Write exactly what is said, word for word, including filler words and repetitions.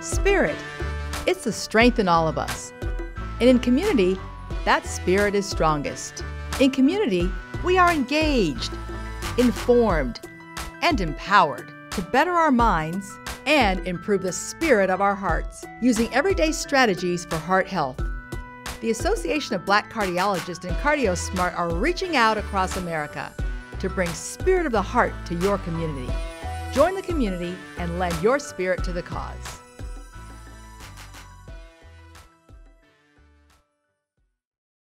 Spirit. It's the strength in all of us. And in community, that spirit is strongest. In community, we are engaged, informed, and empowered to better our minds and improve the spirit of our hearts using everyday strategies for heart health. The Association of Black Cardiologists and CardioSmart are reaching out across America to bring Spirit of the Heart to your community. Join the community and lend your spirit to the cause.